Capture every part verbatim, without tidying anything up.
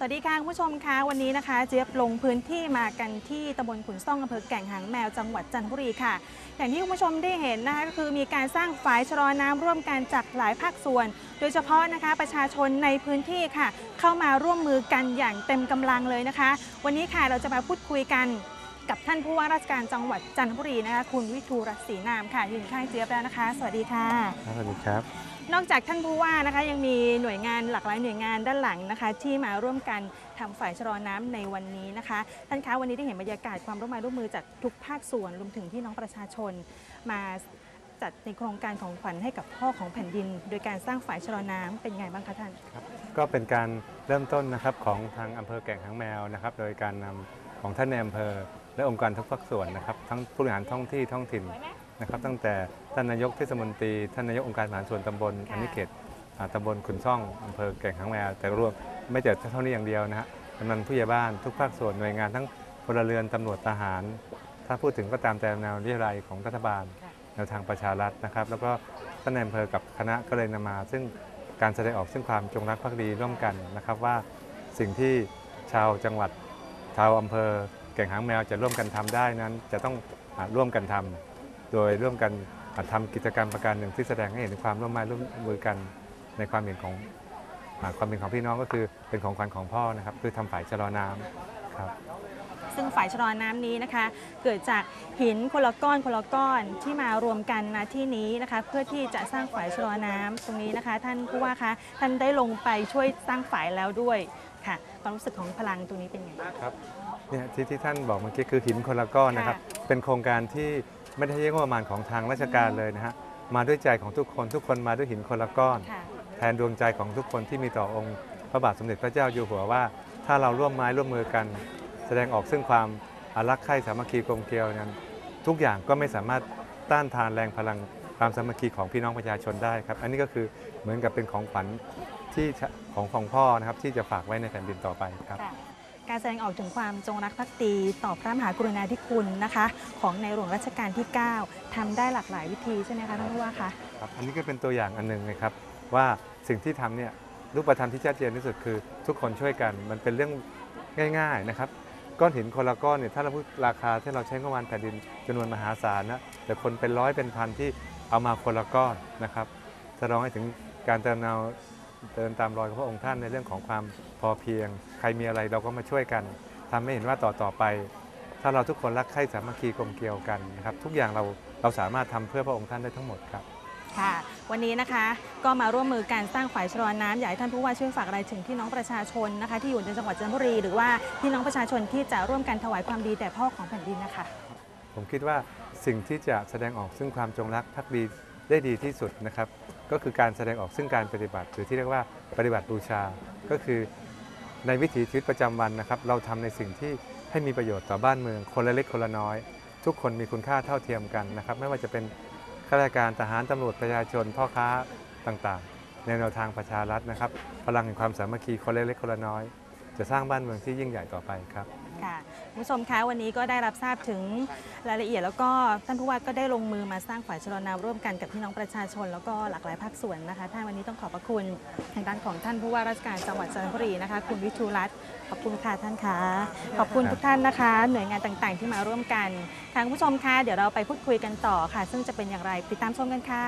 วัสดีค่ะคุณผู้ชมคะวันนี้นะคะเจี๊ยบลงพื้นที่มากันที่ตำบลขุนซ่องอำเภอแก่งหางแมวจังหวัดจันทบุรีค่ะอย่างที่คุณผู้ชมได้เห็นนะคะก็คือมีการสร้างฝายชะลอน้ำร่วมกันจากหลายภาคส่วน โดยเฉพาะนะคะประชาชนในพื้นที่ค่ะเข้ามาร่วมมือกันอย่างเต็มกำลังเลยนะคะวันนี้ค่ะเราจะมาพูดคุยกันกับท่านผู้ว่าราชการจังหวัดจันทบุรีนะคะคุณวิทูลรัตน์ศรีนามค่ะยืนข้างเจี๊ยบแล้วนะคะสวัสดีค่ะสวัสดีครับนอกจากท่านผู้ว่านะคะยังมีหน่วยงานหลากหลายหน่วยงานด้านหลังนะคะที่มาร่วมกันทำฝ่ายชะลอน้ำในวันนี้นะคะท่านคะวันนี้ได้เห็นบรรยากาศความร่วมมือร่วมมือจากทุกภาคส่วนรวมถึงที่น้องประชาชนมาจัดในโครงการของขวัญให้กับพ่อของแผ่นดินโดยการสร้างฝ่ายชะลอน้ำเป็นไงบ้างคะท่านครับก็เป็นการเริ่มต้นนะครับของทางอำเภอแก่งหางแมวนะครับโดยการนำของท่านในอำเภอและองค์การทุกภาคส่วนนะครับทั้งผู้บริหารท้องที่ท้องถิ่นนะครับตั้งแต่ท่านนายกเทศมนตรีท่านนายกองค์การบริหารส่วนตำบลอันนี้เขตตำบลขุนซ่องอำเภอแก่งหางแมวแต่รวมไม่แต่เท่านี้อย่างเดียวนะฮะกำนันผู้ใหญ่บ้านทุกภาคส่วนหน่วยงานทั้งพลเรือนตำรวจทหารถ้าพูดถึงก็ตามแต่แนวนโยบายของรัฐบาลแนวทางประชารัฐนะครับแล้วก็ท่านในอำเภอกับคณะก็เลยนำมาซึ่งการแสดงออกซึ่งความจงรักภักดีร่วมกันนะครับว่าสิ่งที่ชาวจังหวัดชาวอำเภอแก่งหางแมวจะร่วมกันทำได้นั้นจะต้องร่วมกันทำโดยร่วมกันทำกิจกรรมประการหนึ่งที่แสดงให้เห็นถึงความร่วมมือร่วมมือกันในความเห็นของความเป็นของพี่น้องก็คือเป็นของขวัญของพ่อนะครับคือทำฝ่ายชะลอน้ำครับซึ่งฝ่ายชะลอน้ำนี้นะคะเกิดจากหินคนละก้อนคนละก้อนที่มารวมกันณที่นี้นะคะเพื่อที่จะสร้างฝ่ายชะลอน้ำตรงนี้นะคะท่านผู้ว่าคะท่านได้ลงไปช่วยสร้างฝ่ายแล้วด้วยค่ะความรู้สึกของพลังตรงนี้เป็นไงครับเนี่ยที่ที่ท่านบอกเมื่อกี้คือหินคนละก้อนนะครับเป็นโครงการที่ไม่ได้ใช้งบประมาณของทางราชการเลยนะฮะมาด้วยใจของทุกคนทุกคนมาด้วยหินคนละก้อนแทนดวงใจของทุกคนที่มีต่อองค์พระบาทสมเด็จพระเจ้าอยู่หัวว่าถ้าเราร่วมไม้ร่วมมือกันแสดงออกซึ่งความอารักใคร่สามัคคีกลมเกลียวนั้นทุกอย่างก็ไม่สามารถต้านทานแรงพลังความสามัคคีของพี่น้องประชาชนได้ครับอันนี้ก็คือเหมือนกับเป็นของขวัญที่ของของพ่อนะครับที่จะฝากไว้ในแผ่นดินต่อไปครับการแสดงออกถึงความจงรักภักดีต่อพระมหากรุณาธิคุณนะคะของในหลวงรัชกาลที่เก้าทำได้หลากหลายวิธีใช่ไหมคะท่านผู้ว่าคะครับอันนี้ก็เป็นตัวอย่างอันหนึ่งนะครับว่าสิ่งที่ทำเนี่ยรูปธรรมที่ชัดเจนที่สุดคือทุกคนช่วยกันมันเป็นเรื่องง่ายๆนะครับก้อนหินคนละก้อนเนี่ยถ้าเราพูดราคาที่เราใช้งบประมาณแผ่นดินจำนวนมหาศาลนะแต่คนเป็นร้อยเป็นพันที่เอามาคนละก้อนนะครับแสดงให้ถึงการเติมเนาเดินตามรอยของพระองค์ท่านในเรื่องของความพอเพียงใครมีอะไรเราก็มาช่วยกันทำให้เห็นว่าต่อต่อไปถ้าเราทุกคนรักใคร่สามัคคีกลมเกลียวกันนะครับทุกอย่างเราเราสามารถทำเพื่อพระองค์ท่านได้ทั้งหมดครับค่ะวันนี้นะคะก็มาร่วมมือการสร้างฝ่ายชะลอน้ำอยากให้ท่านผู้ว่าช่วยฝากอะไรถึงพี่น้องประชาชนนะคะที่อยู่ในจังหวัดจันทบุรีหรือว่าพี่น้องประชาชนที่จะร่วมกันถวายความดีแด่พ่อของแผ่นดินนะคะผมคิดว่าสิ่งที่จะแสดงออกซึ่งความจงรักภักดีได้ดีที่สุดนะครับก็คือการแสดงออกซึ่งการปฏิบัติหรือที่เรียกว่าปฏิบัติบูชาก็คือในวิถีชีวิตประจำวันนะครับเราทำในสิ่งที่ให้มีประโยชน์ต่อบ้านเมืองคนละเล็กคนละน้อยทุกคนมีคุณค่าเท่าเทียมกันนะครับไม่ว่าจะเป็นข้าราชการทหารตำรวจประชาชนพ่อค้าต่างๆในแนวทางประชารัฐนะครับพลังแห่งความสามัคคีคนละเล็กคนละน้อยจะสร้างบ้านเมืองที่ยิ่งใหญ่ต่อไปครับค่ะคุณผู้ชมคะวันนี้ก็ได้รับทราบถึงรายละเอียดแล้วก็ท่านผู้ว่าก็ได้ลงมือมาสร้างฝ่ายชะลอน้ำร่วมกันกับพี่น้องประชาชนแล้วก็หลากหลายภาคส่วนนะคะท่านวันนี้ต้องขอบพระคุณทางด้านของท่านผู้ว่าราชการจังหวัดจันทบุรีนะคะคุณวิทูลรัตน์ขอบคุณค่ะท่านคะขอบคุณทุกท่านนะคะหน่วยงานต่างๆที่มาร่วมกันทางผู้ชมคะเดี๋ยวเราไปพูดคุยกันต่อค่ะซึ่งจะเป็นอย่างไรติดตามชมกันค่ะ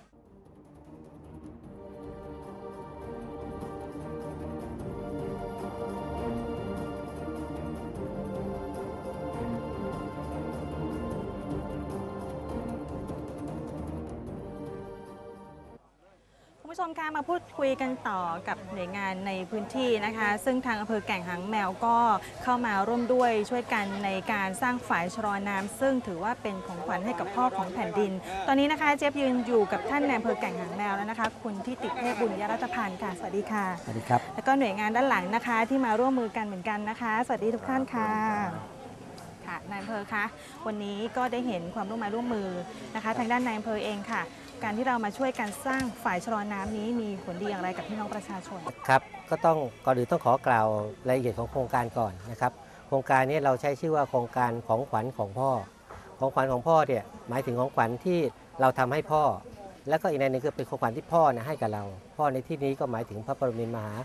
คุณผู้ชมคะมาพูดคุยกันต่อกับหน่วยงานในพื้นที่นะคะซึ่งทางอำเภอแก่งหางแมวก็เข้ามาร่วมด้วยช่วยกันในการสร้างฝ่ายชะลอน้ำซึ่งถือว่าเป็นของขวัญให้กับพ่อของแผ่นดินตอนนี้นะคะเจี๊ยบยืนอยู่กับท่านในอำเภอแก่งหางแมวแล้วนะคะคุณทิติเทพบุญยรัตพันธ์ค่ะสวัสดีค่ะสวัสดีครับแล้วก็หน่วยงานด้านหลังนะคะที่มาร่วมมือกันเหมือนกันนะคะสวัสดีทุกท่านค่ะค่ะนายอำเภอคะวันนี้ก็ได้เห็นความร่วมมือร่วมมือนะคะทางด้านนายอำเภอเองค่ะการที่เรามาช่วยกันสร้างฝ่ายชะลอน้ำนี้มีผลดีอย่างไรกับพี่น้องประชาชนครับก็ต้องก่อนอื่นต้องขอกล่าวรายละเอียดของโครงการก่อนนะครับโครงการนี้เราใช้ชื่อว่าโครงการของขวัญของพ่อของขวัญของพ่อเนี่ยหมายถึงของขวัญที่เราทำให้พ่อแล้วก็อีกในหนึ่งคือเป็นของขวัญที่พ่อเนี่ยให้กับเราพ่อในที่นี้ก็หมายถึงพระปรมินทรมหา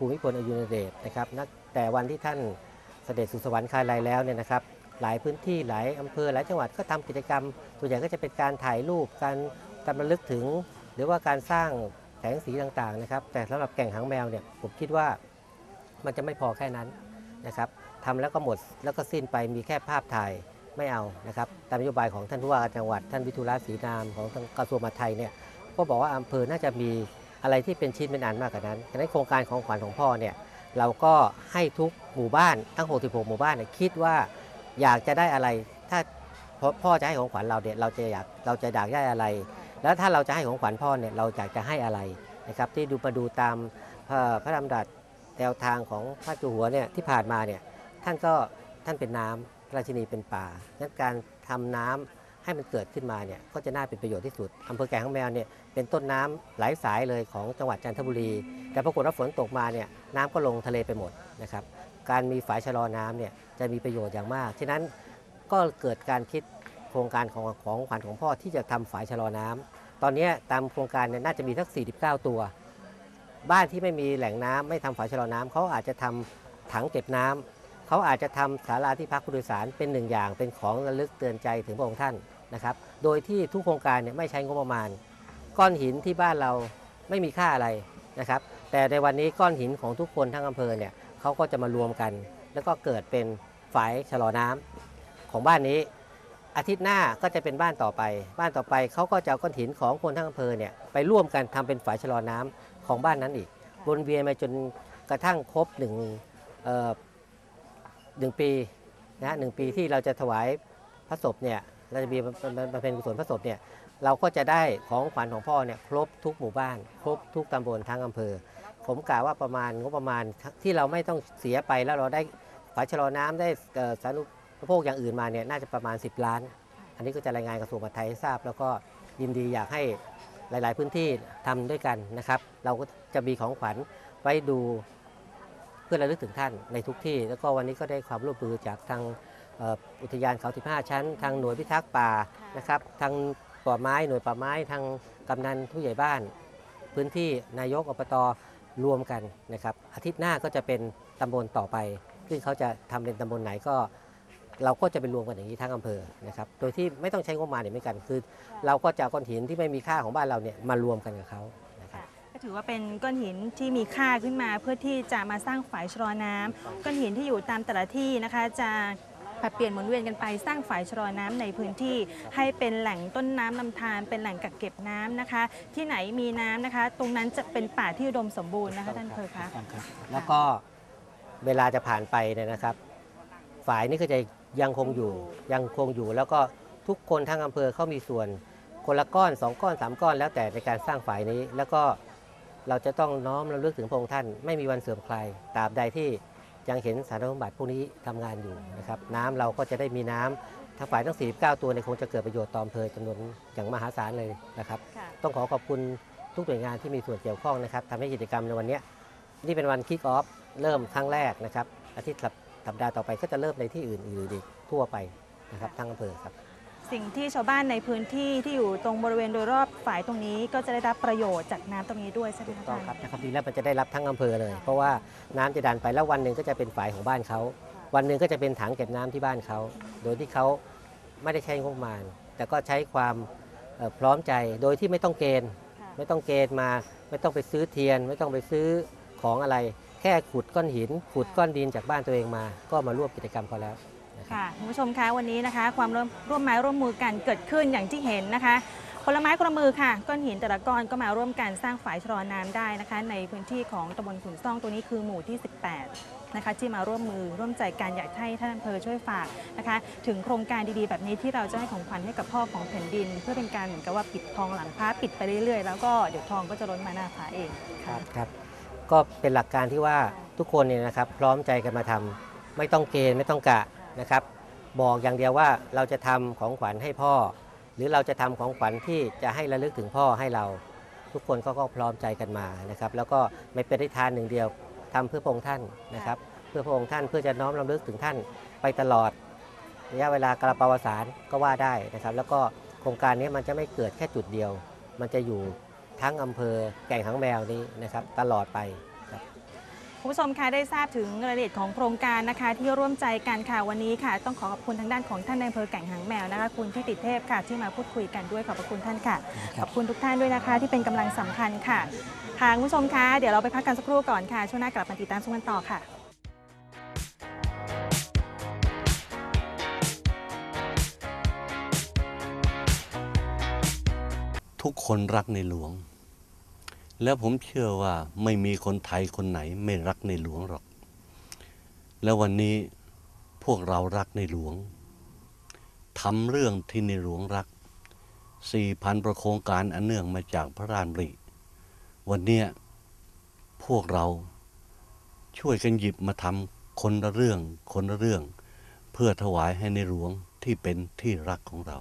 ภูมิพลอดุลยเดชนะครับนักแต่วันที่ท่านเสด็จสู่สวรรคาลัยแล้วเนี่ยนะครับหลายพื้นที่หลายอำเภอหลายจังหวัดก็ทำกิจกรรมส่วนใหญ่ก็จะเป็นการถ่ายรูปการรำลึกถึงหรือว่าการสร้างแสงสีต่างๆนะครับแต่สำหรับแก่งหางแมวเนี่ยผมคิดว่ามันจะไม่พอแค่นั้นนะครับทำแล้วก็หมดแล้วก็สิ้นไปมีแค่ภาพถ่ายไม่เอานะครับตามนโยบายของท่านผู้ว่าการจังหวัดท่านวิทุรศรีนามของกระทรวงมหาดไทยเนี่ยก็บอกว่าอำเภอน่าจะมีอะไรที่เป็นชิ้นเป็นอันมากกว่านั้นฉะนั้นโครงการของขวัญของพ่อเนี่ยเราก็ให้ทุกหมู่บ้านทั้งหกสิบหกหมู่บ้านเนี่ยคิดว่าอยากจะได้อะไรถ้าพ่อจะให้ของขวัญเราเนี่ยเราจะอยากเราจะอยากได้อะไรแล้วถ้าเราจะให้ของขวัญพ่อเนี่ยเราอยากจะให้อะไรนะครับที่ดูมาดูตามพระดำรัสแนวทางของพระเจ้าอยู่หัวเนี่ยที่ผ่านมาเนี่ยท่านก็ท่านเป็นน้ำราชินีเป็นป่างั้นการทำน้ำให้มันเกิดขึ้นมาเนี่ยก็จะน่าเป็นประโยชน์ที่สุดอำเภอแก่งหางแมวเนี่ยเป็นต้นน้ำหลายสายเลยของจังหวัดจันทบุรีแต่ปรากฏว่าฝนตกมาเนี่ยน้ำก็ลงทะเลไปหมดนะครับการมีฝายชะลอน้ำเนี่ยจะมีประโยชน์อย่างมากฉะนั้นก็เกิดการคิดโครงการของของขวัญของพ่อที่จะทำฝายชะลอน้ำตอนนี้ตามโครงการเนี่ยน่าจะมีทั้งสี่สิบเก้าตัวบ้านที่ไม่มีแหล่งน้ำไม่ทำฝายชะลอน้ำเขาอาจจะทำถังเก็บน้ำเขาอาจจะทำศาลาที่พักผู้โดยสารเป็นหนึ่งอย่างเป็นของระลึกเตือนใจถึงพระองค์ท่านนะครับโดยที่ทุกโครงการเนี่ยไม่ใช้งบประมาณก้อนหินที่บ้านเราไม่มีค่าอะไรนะครับแต่ในวันนี้ก้อนหินของทุกคนทั้งอำเภอเนี่ยเขาก็จะมารวมกันแล้วก็เกิดเป็นฝายชะลอน้ำของบ้านนี้อาทิตย์หน้าก็จะเป็นบ้านต่อไปบ้านต่อไปเขาก็จะเอาก้อนหินของคนทั้งอำเภอเนี่ยไปร่วมกันทำเป็นฝายชะลอน้ำของบ้านนั้นอีกวนเวียนมาจนกระทั่งครบหนึ่งหนึ่งปีนะหนึ่งปีที่เราจะถวายพระศพเนี่ยเราจะมีบำเพ็ญกุศลพระศพเนี่ยเราก็จะได้ของขวัญของพ่อเนี่ยครบทุกหมู่บ้านครบทุกตำบลทั้งอำเภอผมกล่าวว่าประมาณงบประมาณที่เราไม่ต้องเสียไปแล้วเราได้ฝายชะลอน้ำได้สาธารณูปโภคอย่างอื่นมาเนี่ยน่าจะประมาณสิบล้านอันนี้ก็จะรายงานกระทรวงมหาดไทยให้ทราบแล้วก็ยินดีอยากให้หลายๆพื้นที่ทำด้วยกันนะครับเราก็จะมีของขวัญไว้ดูเพื่อระลึกถึงท่านในทุกที่แล้วก็วันนี้ก็ได้ความร่วมมือจากทางอุทยานเขาสิบห้าชั้นทางหน่วยพิทักษ์ป่านะครับทางป่าไม้หน่วยป่าไม้ทางกำนันผู้ใหญ่บ้านพื้นที่นายกอบตรวมกันนะครับอาทิตย์หน้าก็จะเป็นตำบลต่อไปซึ่งเขาจะทำเป็นตำบลไหนก็เราก็จะไปรวมกันอย่างนี้ทั้งอำเภอนะครับโดยที่ไม่ต้องใช้งบประมาณเหมือนกันคือเราก็จะก้อนหินที่ไม่มีค่าของบ้านเราเนี่ยมารวมกันกับเขาก็ถือว่าเป็นก้อนหินที่มีค่าขึ้นมาเพื่อที่จะมาสร้างฝายชะลอน้ำก้อนหินที่อยู่ตามแต่ละที่นะคะจะผลัดเปลี่ยนหมุนเวียนกันไปสร้างฝายชะลอน้ำในพื้นที่ให้เป็นแหล่งต้นน้ำลำธารเป็นแหล่งกักเก็บน้ำนะคะที่ไหนมีน้ำนะคะตรงนั้นจะเป็นป่าที่อุดมสมบูรณ์นะคะท่านอำเภอคะแล้วก็เวลาจะผ่านไปเนี่ยนะครับฝายนี้ก็จะยังคงอยู่ยังคงอยู่แล้วก็ทุกคนทั้งอำเภอเขามีส่วนคนละก้อนสองก้อนสามก้อนแล้วแต่ในการสร้างฝายนี้แล้วก็เราจะต้องน้อมระลึกถึงพระองค์ท่านไม่มีวันเสื่อมคลายตราบใดที่ยังเห็นสารสมบัติพวกนี้ทำงานอยู่นะครับน้ำเราก็จะได้มีน้ำทั้งฝ่ายทั้งสี่สิบเก้าตัวในคงจะเกิดประโยชน์ต่ออำเภอจำนวนอย่างมหาศาลเลยนะครับต้องขอขอบคุณทุกหน่วยงานที่มีส่วนเกี่ยวข้องนะครับทำให้กิจกรรมในวันนี้นี่เป็นวันคิกออฟเริ่มครั้งแรกนะครับอาทิตย์สัปดาห์ต่อไปก็จะเริ่มในที่อื่นอีกทั่วไปนะครับทั้งอำเภอครับสิ่งที่ชาวบ้านในพื้นที่ที่อยู่ตรงบริเวณโดยรอบฝายตรงนี้ก็จะได้รับประโยชน์จากน้ำตรงนี้ด้วยใช่ไหมคะต้องครับนะครับดีแล้วมันจะได้รับทั้งอำเภอเลยเพราะว่าน้ำจะดันไปแล้ววันหนึ่งก็จะเป็นฝายของบ้านเขาวันหนึ่งก็จะเป็นถังเก็บน้ำที่บ้านเขาโดยที่เขาไม่ได้ใช้งบประมาณแต่ก็ใช้ความพร้อมใจโดยที่ไม่ต้องเกณฑ์ไม่ต้องเกณฑ์มาไม่ต้องไปซื้อเทียนไม่ต้องไปซื้อของอะไรแค่ขุดก้อนหินขุดก้อนดินจากบ้านตัวเองมาก็มาร่วมกิจกรรมเขาแล้วค่ะคุณผู้ชมคะวันนี้นะคะความร่วมร่วมไม้ร่วมมือกันเกิดขึ้นอย่างที่เห็นนะคะคนละไม้คนละมือค่ะก้อนหินแต่ละก้อนก็มาร่วมกันสร้างฝายชะลอน้ำได้นะคะในพื้นที่ของตำบลขุนซ่องตัวนี้คือหมู่ที่สิบแปดนะคะที่มาร่วมมือร่วมใจกันอยากให้ท่านอำเภอช่วยฝากนะคะถึงโครงการดีๆแบบนี้ที่เราจะให้ของขวัญให้กับพ่อของแผ่นดินเพื่อเป็นการเหมือนกับว่าปิดทองหลังพระปิดไปเรื่อยๆแล้วก็เดี๋ยวทองก็จะล้นมาหน้าพระเองครับครับก็เป็นหลักการที่ว่าทุกคนเนี่ยนะครับพร้อมใจกันมาทำไม่ต้องเกณฑ์ไม่ต้องกะนะครับบอกอย่างเดียวว่าเราจะทำของขวัญให้พ่อหรือเราจะทำของขวัญที่จะให้ระลึกถึงพ่อให้เราทุกคนก็ก็พร้อมใจกันมานะครับแล้วก็ไม่เป็นได้ทานหนึ่งเดียวทำเพื่อพระองค์ท่านนะครับเพื่อพระองค์ท่านเพื่อจะน้อมรำลึกถึงท่านไปตลอดระยะเวลากระปวสานก็ว่าได้นะครับแล้วก็โครงการนี้มันจะไม่เกิดแค่จุดเดียวมันจะอยู่ทั้งอำเภอแก่งหางแมวนี้นะครับตลอดไปครับคุณผู้ชมคะได้ทราบถึงรายละเอียดของโครงการนะคะที่ร่วมใจกันค่ะวันนี้ค่ะต้องขอขอบคุณทางด้านของท่านนายอำเภอแก่งหางแมวนะคะคุณทิติเทพค่ะที่มาพูดคุยกันด้วยขอบพระคุณท่านค่ะขอบคุณทุกท่านด้วยนะคะที่เป็นกำลังสำคัญค่ะทางคุณผู้ชมคะเดี๋ยวเราไปพักกันสักครู่ก่อนค่ะช่วงหน้ากลับมาติดตามชมกันต่อค่ะทุกคนรักในหลวงแล้วผมเชื่อว่าไม่มีคนไทยคนไหนไม่รักในหลวงหรอกแล้ววันนี้พวกเรารักในหลวงทำเรื่องที่ในหลวงรัก สี่พัน ประโครงการอันเนื่องมาจากพระราชดำริวันนี้พวกเราช่วยกันหยิบมาทำคนละเรื่องคนละเรื่องเพื่อถวายให้ในหลวงที่เป็นที่รักของเรา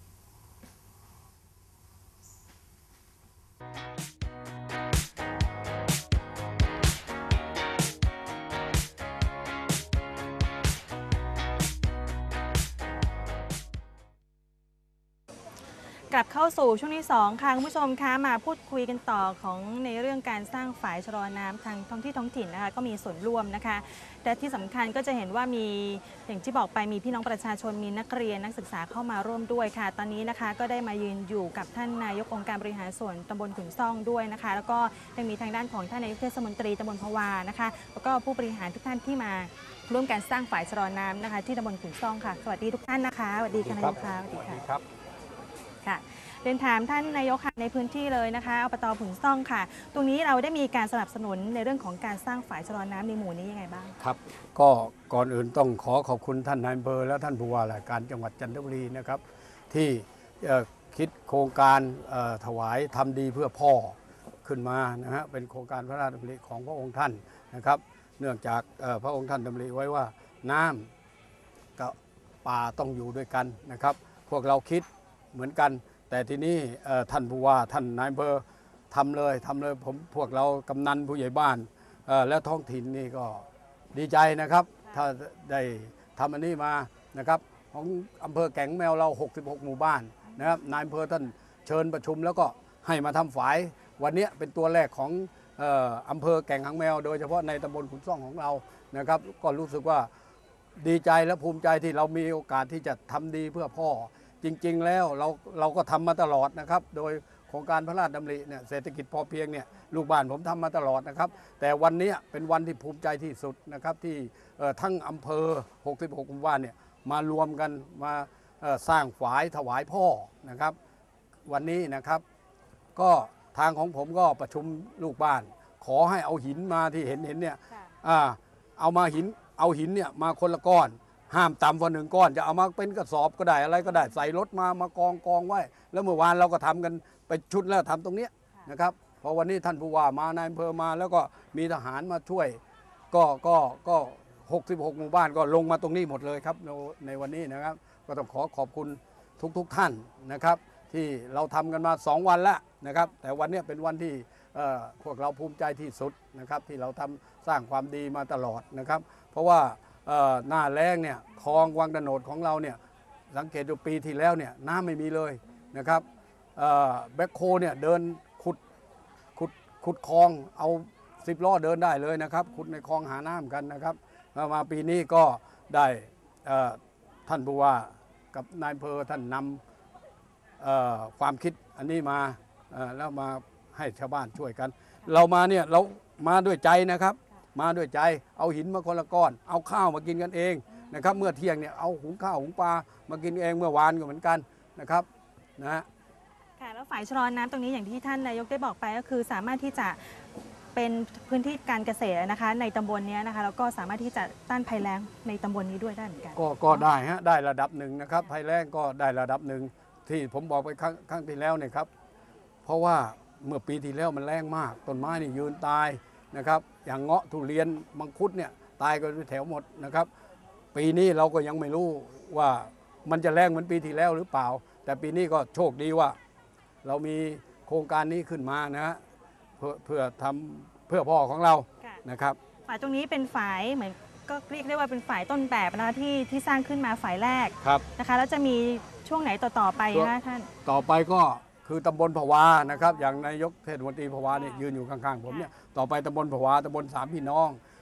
กลับเข้าสู่ช่วงที่สองค่ะคุณผู้ชมคะมาพูดคุยกันต่อของในเรื่องการสร้างฝายชะลอน้ำทางท้องที่ท้องถิ่นนะคะก็มีส่วนร่วมนะคะแต่ที่สำคัญก็จะเห็นว่ามีอย่างที่บอกไปมีพี่น้องประชาชนมีนักเรียนนักศึกษาเข้ามาร่วมด้วยค่ะตอนนี้นะคะก็ได้มายืนอยู่กับท่านนายกองค์การบริหารส่วนตำบลขุนซ่องด้วยนะคะแล้วก็ยังมีทางด้านของท่านนายกเทศมนตรีตำบลพะวานะคะแล้วก็ผู้บริหารทุกท่านที่มาร่วมการสร้างฝายชะลอน้ำนะคะที่ตำบลขุนซ่องค่ะสวัสดีทุกท่านนะคะสวัสดีค่ะนายกค่ะสวัสดีค่ะค่ะเรียนถามท่านนายกค่ะในพื้นที่เลยนะคะอบต.ขุนซ่องค่ะตรงนี้เราได้มีการสนับสนุนในเรื่องของการสร้างฝายชะลอน้ำในหมู่นี้ยังไงบ้างครับก็ก่อนอื่นต้องขอขอบคุณท่านนายอำเภอและท่านผู้ว่าราชการจังหวัดจันทบุรีนะครับที่คิดโครงการถวายทำดีเพื่อพ่อขึ้นมานะฮะเป็นโครงการพระราชดำริของพระองค์ท่านนะครับเนื่องจากพระองค์ท่านดำริไว้ว่าน้ำกับป่าต้องอยู่ด้วยกันนะครับพวกเราคิดเหมือนกันแต่ทีนี้ท่านผู้ว่าท่านนายอำเภอทำเลยทำเลยผมพวกเรากำนันผู้ใหญ่บ้านและท้องถิ่นนี่ก็ดีใจนะครับถ้าได้ทำอันนี้มานะครับของอำเภอแก่งแมวเราหกสิบหกหมู่บ้านนะครับนายอำเภอท่านเชิญประชุมแล้วก็ให้มาทำฝายวันนี้เป็นตัวแรกของอำเภอแก่งหางแมวโดยเฉพาะในตำบลขุนซ่องของเรานะครับก็รู้สึกว่าดีใจและภูมิใจที่เรามีโอกาสที่จะทำดีเพื่อพ่อจริงๆแล้วเราเราก็ทำมาตลอดนะครับโดยโครงการพระราชดำริเนี่ยเศรษฐกิจพอเพียงเนี่ยลูกบ้านผมทำมาตลอดนะครับแต่วันนี้เป็นวันที่ภูมิใจที่สุดนะครับที่ทั้งอำเภอหกสิบหกหมู่บ้านเนี่ยมารวมกันมาสร้างฝายถวายพ่อนะครับวันนี้นะครับก็ทางของผมก็ประชุมลูกบ้านขอให้เอาหินมาที่เห็นเห็นเนี่ยเอามาหินเอาหินเนี่ยมาคนละก้อนห้ามต่ำกว่าหนึ่งก้อนจะเอามาเป็นกระสอบก็ได้อะไรก็ได้ใส่รถมามากองกองไว้แล้วเมื่อวานเราก็ทำกันไปชุดแล้วทำตรงนี้นะครับพอวันนี้ท่านผู้ว่ามานายอำเภอมาแล้วก็มีทหารมาช่วยก็ก็ก็หกสิบหกหมู่บ้านก็ลงมาตรงนี้หมดเลยครับในวันนี้นะครับก็ต้องขอขอบคุณทุกๆ ท่านนะครับที่เราทำกันมาสองวันแล้วนะครับแต่วันนี้เป็นวันที่พวกเราภูมิใจที่สุดนะครับที่เราทำสร้างความดีมาตลอดนะครับเพราะว่าหน้าแล้งเนี่ยคลองวังตะโนดของเราเนี่ยสังเกตดูปีที่แล้วเนี่ยน้ำไม่มีเลยนะครับแบ็คโฮเนี่ยเดินขุดขุดขุดคลองเอาสิบล้อเดินได้เลยนะครับขุดในคลองหาน้ำกันนะครับมาปีนี้ก็ได้ท่านผู้ว่ากับนายอำเภอท่านนำความคิดอันนี้มาแล้วมาให้ชาวบ้านช่วยกันเรามาเนี่ยเรามาด้วยใจนะครับมาด้วยใจเอาหินมาคนละก้อนเอาข้าวมากินกันเองนะครับเมื่อเที่ยงเนี่ยเอาหุงข้าวหุงปลามากินเองเมื่อวานก็เหมือนกันนะครับนะฮะค่ะแล้วฝายชะลอน้ำตรงนี้อย่างที่ท่านนายกได้บอกไปก็คือสามารถที่จะเป็นพื้นที่การเกษตรนะคะในตำบลนี้นะคะแล้วก็สามารถที่จะต้านภัยแล้งในตำบลนี้ด้วยได้เหมือนกันก็ก็ได้ฮะได้ระดับหนึ่งนะครับภัยแล้งก็ได้ระดับหนึ่งที่ผมบอกไปครั้งครั้งที่แล้วเนี่ยครับเพราะว่าเมื่อปีที่แล้วมันแรงมากต้นไม้นี่ยืนตายนะครับอย่างเงาะทุเรียนมังคุดเนี่ยตายกันไปแถวหมดนะครับปีนี้เราก็ยังไม่รู้ว่ามันจะแรงเหมือนปีที่แล้วหรือเปล่าแต่ปีนี้ก็โชคดีว่าเรามีโครงการนี้ขึ้นมานะฮะเพื่อเพื่อทำเพื่อพ่อของเรานะครับฝายตรงนี้เป็นฝายเหมือนก็เรียกได้ว่าเป็นฝายต้นแบบนะคะที่ที่สร้างขึ้นมาฝายแรกนะคะแล้วจะมีช่วงไหนต่อๆไปนะท่านต่อไปก็คือตำบลพะวานะครับอย่างนายกเทศมนตรีพะวาเนี่ยยืนอยู่ข้างๆผมเนี่ยต่อไปตำบลพะวาตำบลสามพี่น้อง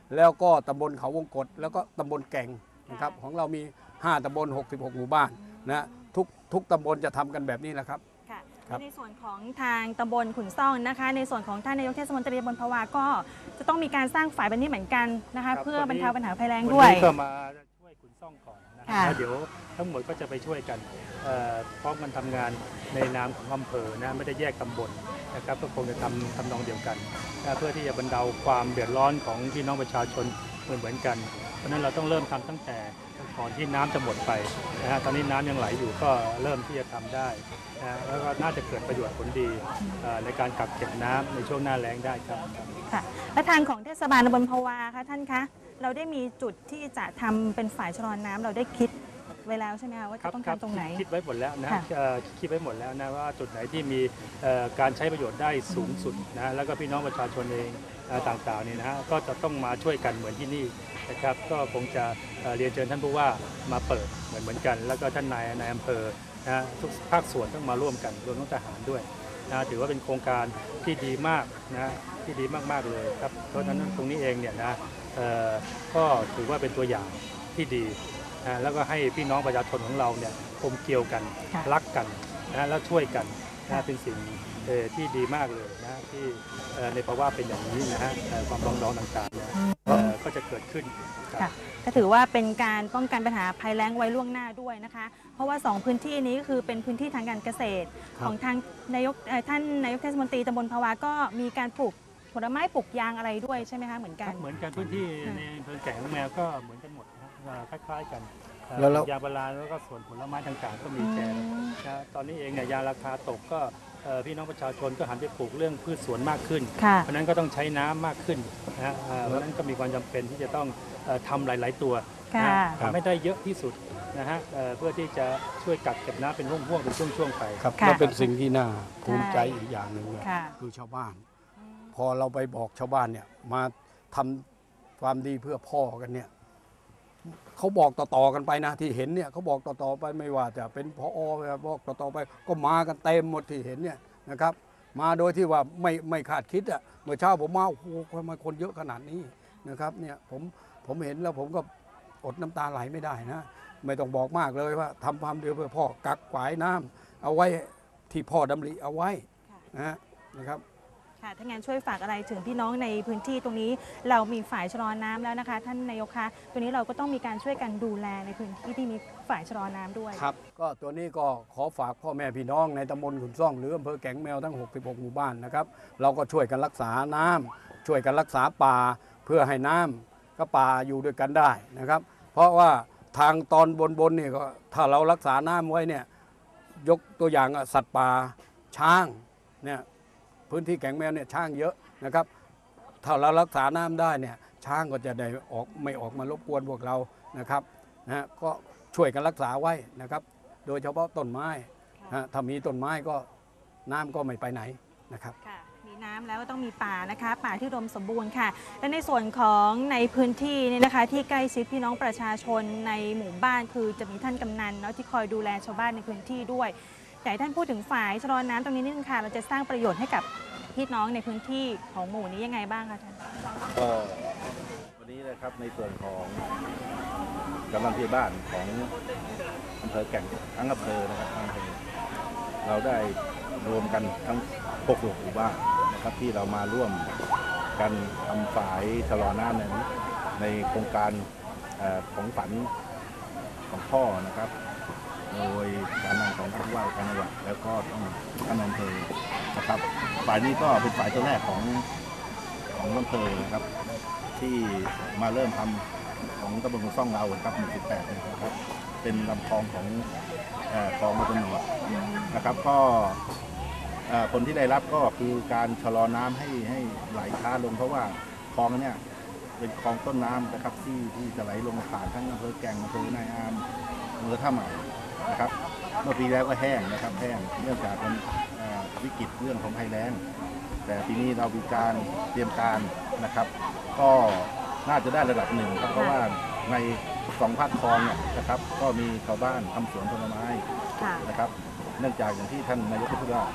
แล้วก็ตำบลเขาวงกฏแล้วก็ตำบลแก่งนะครับของเรามีห้าตำบลหกสิบหกหมู่บ้านนะทุกทุกตำบลจะทำกันแบบนี้แหละครับค่ะครับในส่วนของทางตำบลขุนซ่องนะคะ ในส่วนของท่านนายกเทศมนตรีตำบลภวาก็จะต้องมีการสร้างฝ่ายแบบนี้เหมือนกันนะคะครับเพื่อบรรเทาปัญหาภัยแล้งวันด้วยนี้ก็มาช่วยขุนซ่องก่อนนะค่ะแล้วเดี๋ยวทั้งหมดก็จะไปช่วยกันเอ่อพร้อมกันทำงานในนามของอำเภอนะไม่ได้แยกตำบลนะครับก็คงจะทำทำนองเดียวกันนะเพื่อที่จะบรรเทาความเดือดร้อนของพี่น้องประชาชนเหมือนเหมือนกัน เพราะฉะนั้นเราต้องเริ่มทำตั้งแต่ก่อนที่น้ำจะหมดไปนะฮะตอนนี้น้ำยังไหลอยู่ก็เริ่มที่จะทำได้นะแล้วก็น่าจะเกิดประโยชน์ผลดีเอ่อในการกักเก็บน้ำในช่วงหน้าแล้งได้ครับค่ะและทางของเทศบาลตำบลภวาคะท่านคะเราได้มีจุดที่จะทำเป็นฝ่ายชะลอน้ำเราได้คิดไว้แล้วใช่ไหมคะว่าจะต้องทำตรงไหนคิดไว้หมดแล้วนะค่ะเอ่อคิดไว้หมดแล้วนะว่าจุดไหนที่มีเอ่อการใช้ประโยชน์ได้สูงสุดนะแล้วก็พี่น้องประชาชนเองเอ่อต่างๆนี่นะฮะก็จะต้องมาช่วยกันเหมือนที่นี่นะครับก็คงจะเอ่อเรียนเชิญท่านผู้ว่ามาเปิดเหมือนเหมือนกัน แล้วก็ท่านนายนายอำเภอนะทุกภาคส่วนต้องมาร่วมกันรวมทั้งทหารด้วยนะถือว่าเป็นโครงการที่ดีมากนะที่ดีมากๆเลยครับเพราะฉะนั้นตรงนี้เองเนี่ยนะเอ่อก็ถือว่าเป็นตัวอย่างที่ดี นะแล้วก็ให้พี่น้องประชาชนของเราเนี่ยกลมเกลียวกันค่ะรักกันนะแล้วช่วยกันนะเป็นสิ่งเอ่อที่ดีมากเลยนะที่เอ่อในภาวะเป็นอย่างนี้นะฮะเอ่อความปรองดองต่างๆเนี่ยเอ่อก็จะเกิดขึ้นครับค่ะก็ถือว่าเป็นการป้องกันปัญหาภัยแล้งไว้ล่วงหน้าด้วยนะคะ เพราะว่าสองพื้นที่นี้ก็คือเป็นพื้นที่ทางการเกษตรครับของทางนายกเอ่อท่านนายกเทศมนตรีตำบลภวาก็มีการปลูกผลไม้ปลูกยางอะไรด้วยใช่ไหมคะเหมือนกันเหมือนกันพื้นที่ในอำเภอแก่งของแมวก็เหมือนกันหมดนะเอ่อคล้ายๆกันเอ่อแล้วแล้วยางพาราแล้วก็ส่วนผลไม้ต่างๆ ก็มีแจกอืมนะตอนนี้เองเนี่ยยางราคาตกก็เอ่อพี่น้องประชาชนก็หันไปปลูกเรื่องพืชสวนมากขึ้นค่ะเพราะฉะนั้นก็ต้องใช้น้ำมากขึ้นนะฮะเอ่อเพราะฉะนั้นก็มีความจำเป็นที่จะต้องเอ่อทำหลาย ๆ ตัวนะค่ะฮะทำให้ได้เยอะที่สุดนะฮะเอ่อเพื่อที่จะช่วยกักเก็บน้ำเป็นห่วงๆเป็นช่วง ๆ ไปครับค่ะแล้วเป็นสิ่งที่น่าภูมิใจใช่อีกอย่างหนึ่งเลยค่ะคือชาวบ้าน พอเราไปบอกชาวบ้านเนี่ยมาทำความดีเพื่อพ่อกันเนี่ยเขาบอกต่อๆกันไปนะที่เห็นเนี่ยเขาบอกต่อๆไปไม่ว่าจะเป็นพอบอกต่อๆไปก็มากันเต็มหมดที่เห็นเนี่ยนะครับ มาโดยที่ว่าไม่ไม่คาดคิดอ่ะเมื่อเช้าผมมาโอ้โหทำไมคนเยอะขนาดนี้นะครับเนี่ยผมผมเห็นแล้วผมก็อดน้ำตาไหลไม่ได้นะไม่ต้องบอกมากเลยว่าทำความดีเพื่อพ่อกักฝายน้ำเอาไว้ที่พ่อดำริเอาไว้นะฮะนะครับค่ะถ้างั้นช่วยฝากอะไรถึงพี่น้องในพื้นที่ตรงนี้เรามีฝ่ายชะลอน้ำแล้วนะคะ ท่านนายกคะตัวนี้เราก็ต้องมีการช่วยกันดูแลในพื้นที่ที่มีฝ่ายชะลอน้ำด้วยครับก็ตัวนี้ก็ขอฝากพ่อแม่พี่น้องในตำบลขุนซ่องหรืออำเภอแก่งแมวทั้งหกสิบหกหมู่บ้านนะครับเราก็ช่วยกันรักษาน้ำช่วยกันรักษาป่าเพื่อให้น้ำกับป่าอยู่ด้วยกันได้นะครับ เพราะว่าทางตอนบนๆเนี่ยก็ถ้าเรารักษาน้ำไว้เนี่ยยกตัวอย่างอ่ะสัตว์ป่าช้างเนี่ยพื้นที่แก่งแมวเนี่ยช้างเยอะนะครับ ถ้าเรารักษาน้ำได้เนี่ยช้างก็จะได้ออกไม่ออกมารบกวนพวกเรานะครับนะก็ช่วยกันรักษาไว้นะครับ โดยเฉพาะต้นไม้นะถ้ามีต้นไม้ก็น้ำก็ไม่ไปไหนนะครับค่ะมีน้ำแล้วก็ต้องมีป่านะคะ ป่าที่อุดมสมบูรณ์ค่ะ และในส่วนของในพื้นที่นี่นะคะ ที่ใกล้ชิดพี่น้องประชาชนในหมู่บ้านคือจะมีท่านกำนันเนาะที่คอยดูแลชาวบ้านในพื้นที่ด้วยอยากให้ท่านพูดถึงฝ่ายชะลอน้ำตรงนี้นิดนึงค่ะเราจะสร้างประโยชน์ให้กับพี่น้องในพื้นที่ของหมู่นี้ยังไงบ้างคะท่านก็วันนี้นะครับในส่วนของกำลังที่บ้านของอำเภอแก่งทั้งอำเภอนะครับทั้งอำเภอเราได้รวมกันทั้งหกหมู่บ้านนะครับที่เรามาร่วมกันทำฝายชะลอน้ำในในโครงการเอ่อของฝันของพ่อนะครับ โดยการนำของผู้ว่าการจังหวัดแล้วก็ต้องท่านอำเภอนะครับฝ่ายนี้ก็เป็นฝ่ายตัวแรกของของอำเภอนะครับ ที่มาเริ่มทำของตำบลขุนซ่องเราครับหมู่สิบแปดนะครับเป็นลำคลองของเอ่อคลองมาตนวดนะครับก็เอ่อผลที่ได้รับก็คือการชะลอน้ำให้ให้ไหลช้าลงเพราะว่าคลองเนี่ยเป็นคลองต้นน้ำนะครับที่ที่จะไหลลงผ่านทั้งอำเภอแก่งอำเภอนายอามอำเภอท่าใหม่นะครับเมื่อปีแล้วก็แห้งนะครับแห้งเนื่องจากมันเอ่อวิกฤตเรื่องของภัยแล้ง แต่ปีนี้เรามีการเตรียมการนะครับ ก็น่าจะได้ระดับหนึ่งครับเพราะว่าในสองภาคคลองเนี่ยนะครับก็มีชาวบ้านทำสวนผลไม้ค่ะนะครับ เนื่องจากอย่างที่ท่านนายกพูดว่า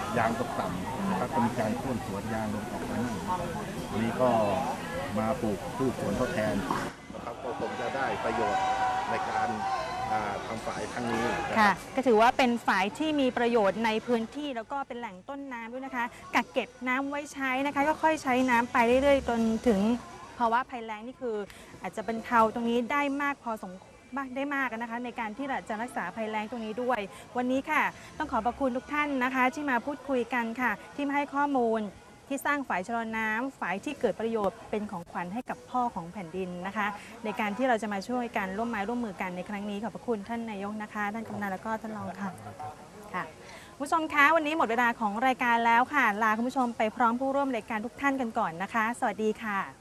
ยางตกต่ำนะครับก็มีการโค่นสวนยางลงออกมานั่นวันนี้ก็มาปลูกพืชสวนทดแทนนะครับก็คงจะได้ประโยชน์ในการทำฝายครั้งนี้ค่ะก็ถือว่าเป็นฝายที่มีประโยชน์ในพื้นที่แล้วก็เป็นแหล่งต้นน้ำด้วยนะคะกักเก็บน้ำไว้ใช้นะคะก็ค่อยใช้น้ำไปเรื่อยๆจนถึงภาวะภัยแล้งนี่คืออาจจะบรรเทาตรงนี้ได้มากพอสมมากได้มากนะคะในการที่เราจะรักษาภัยแล้งตรงนี้ด้วยวันนี้ค่ะต้องขอบพระคุณทุกท่านนะคะที่มาพูดคุยกันค่ะที่มาให้ข้อมูลที่สร้างฝายชะลอน้ำฝายที่เกิดประโยชน์เป็นของขวัญให้กับพ่อของแผ่นดินนะคะในการที่เราจะมาช่วยกันร่วมไม้ร่วมมือกันในครั้งนี้ขอบพระคุณท่านนายกนะคะท่านกำนันแล้วก็ท่านรองค่ะค่ะคุณผู้ชมคะวันนี้หมดเวลาของรายการแล้วค่ะลาคุณผู้ชมไปพร้อมผู้ร่วมรายการทุกท่านกันก่อนนะคะสวัสดีค่ะ